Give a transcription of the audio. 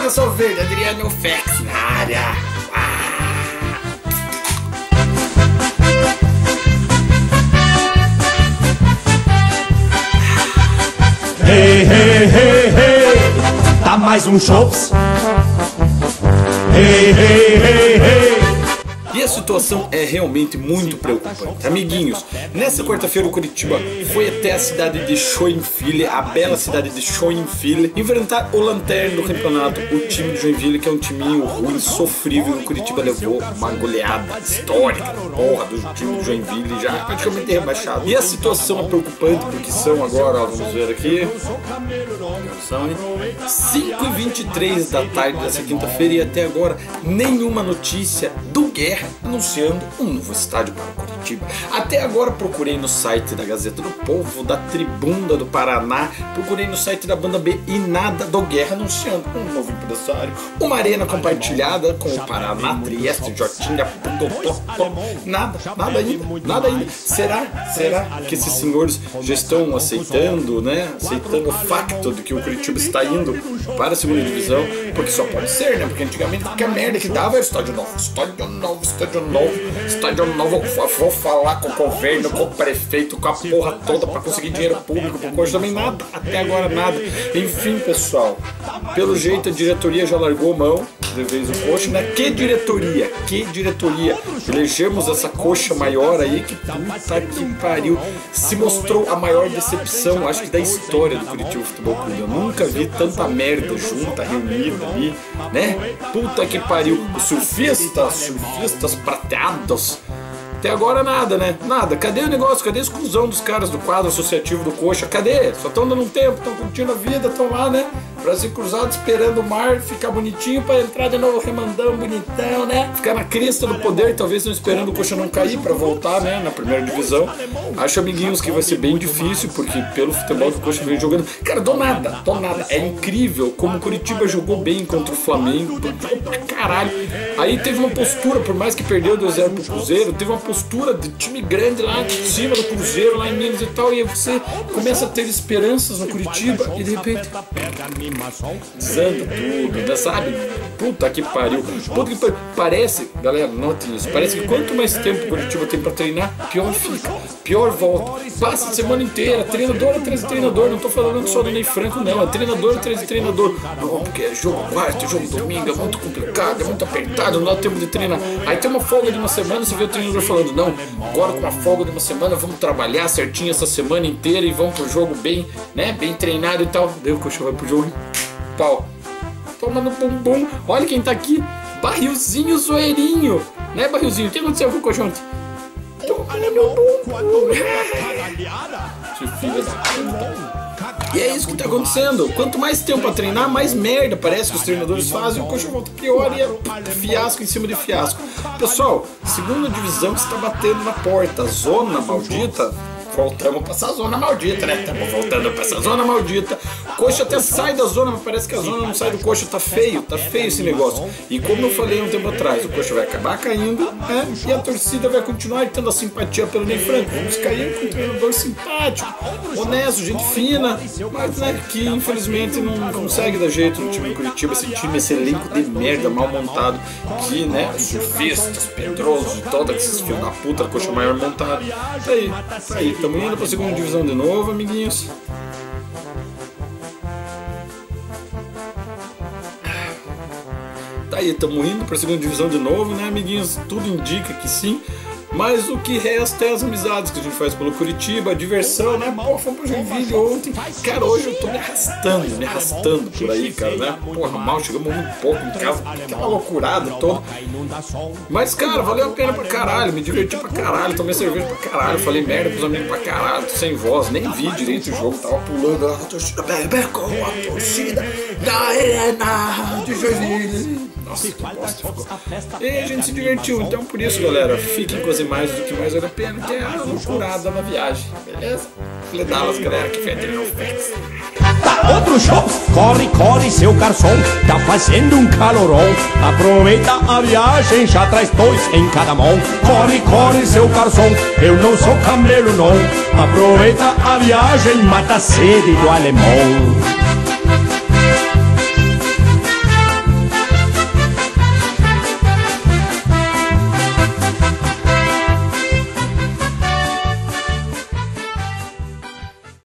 Nação Verde, Adriano Fex na área. Hey, hey, hey, hey, dá mais um chops. Hey, hey, hey, hey. E a situação é realmente muito preocupante. Amiguinhos, nessa quarta-feira o Curitiba foi até a cidade de Joinville, a bela cidade de Joinville, enfrentar o lanterna do campeonato, o time de Joinville, que é um timinho ruim, sofrível. O Curitiba levou uma goleada histórica, porra, do time de Joinville, já praticamente rebaixado. E a situação é preocupante porque são agora, ó, vamos ver aqui, são 5h23 da tarde dessa quinta-feira e até agora nenhuma notícia do Guerra anunciando um novo estádio para o Curitiba. Até agora procurei no site da Gazeta do Povo, da Tribuna do Paraná, procurei no site da Banda B e nada do Guerra anunciando um novo empresário, uma arena compartilhada com o Paraná, Trieste, Jotinha, nada ainda. Será que esses senhores já estão aceitando, né? Aceitando o facto de que o Curitiba está indo para a segunda divisão? Porque só pode ser, né? Porque antigamente qualquer merda que dava era estádio novo, vou falar com o governo, com o prefeito, com a porra toda pra conseguir dinheiro público pro Coxa, também nada, até agora nada. Enfim, pessoal, pelo jeito a diretoria já largou mão de vez o Coxa, né? Que diretoria, elegemos essa coxa maior aí, que puta que pariu, se mostrou a maior decepção, acho que da história do Curitiba Futebol Clube. Eu nunca vi tanta merda junta, reunida ali, né? Puta que pariu, os surfistas prateados. Até agora nada, né? Nada. Cadê o negócio? Cadê a exclusão dos caras do quadro associativo do Coxa? Cadê? Só estão dando um tempo, estão curtindo a vida, estão lá, né? Brasil cruzado, esperando o mar ficar bonitinho para entrar de novo remandão, bonitão, né? Ficar na crista do poder, talvez não esperando o Coxa não cair para voltar, né? Na primeira divisão. Acho, amiguinhos, que vai ser bem difícil, porque pelo futebol que o Coxa vem jogando, cara, do nada. É incrível como o Curitiba jogou bem contra o Flamengo, jogou pra caralho. Aí teve uma postura, por mais que perdeu 2-0 pro Cruzeiro, teve uma postura de time grande lá de cima do Cruzeiro, lá em Minas e tal, e aí você começa a ter esperanças no Curitiba e de repente desanda tudo, né, sabe? Puta que pariu. Parece, galera, notem isso, parece que quanto mais tempo o Curitiba tem pra treinar, pior fica, pior volta. Passa a semana inteira, treinador atrás de treinador, não tô falando só do Ney Franco, não, é treinador atrás de treinador. Não, porque é jogo quarto, jogo domingo, é muito complicado, é muito apertado, não dá tempo de treinar. Aí tem uma folga de uma semana, você vê o treinador falando, não, agora com a folga de uma semana vamos trabalhar certinho essa semana inteira e vamos pro jogo bem, né, bem treinado e tal. Daí o Coxa vai pro jogo e pau, toma no bumbum. Olha quem tá aqui, Barrilzinho Zoeirinho, né, Barrilzinho? O que aconteceu com o Coxa ontem? Toma no bumbum. Seu filho da puta. E é isso que tá acontecendo. Quanto mais tempo pra treinar, mais merda parece que os treinadores fazem. O Coxa volta pior e é fiasco em cima de fiasco. Pessoal, segunda divisão que está batendo na porta. Zona maldita. Voltamos pra essa zona maldita, né? Estamos voltando pra essa zona maldita. O Coxa até sai da zona, mas parece que a zona não sai do Coxa. Tá feio esse negócio. E como eu falei um tempo atrás, o Coxa vai acabar caindo, né? E a torcida vai continuar tendo a simpatia pelo Ney Franco. Vamos cair com um treinador simpático, honesto, gente fina, mas né, que infelizmente não consegue dar jeito no time do Curitiba. Esse elenco de merda, mal montado, que, né, os surfistas, Pedroso, todos esses filhos da puta, a Coxa maior montado. Tá aí. Estamos indo para a segunda divisão de novo, amiguinhos. Tá aí, estamos indo para a segunda divisão de novo, né, amiguinhos? Tudo indica que sim. Mas o que resta é as amizades que a gente faz pelo Curitiba, a diversão, né? Pô, fomos pro Joinville ontem. Cara, hoje eu tô me arrastando por aí, cara, né? Porra, mal, chegamos muito pouco em casa, aquela loucurada toda. Mas, cara, valeu a pena pra caralho, me diverti pra caralho, tomei cerveja pra caralho, falei merda pros amigos pra caralho, tô sem voz, nem vi direito o jogo, tava pulando a torcida, bebê com a torcida da arena de Joinville. Nossa, que bosta ficou. E a gente se divertiu, então por isso, galera, fiquem com as imagens do que mais vale a pena, que é a loucurada na viagem, beleza? Falei Dallas, galera, que foi Adriano Fex. Outro show, corre, seu garçom, tá fazendo um calorão. Aproveita a viagem, já traz dois em cada mão. Corre, seu garçom, eu não sou camelo não. Aproveita a viagem, mata a sede do alemão.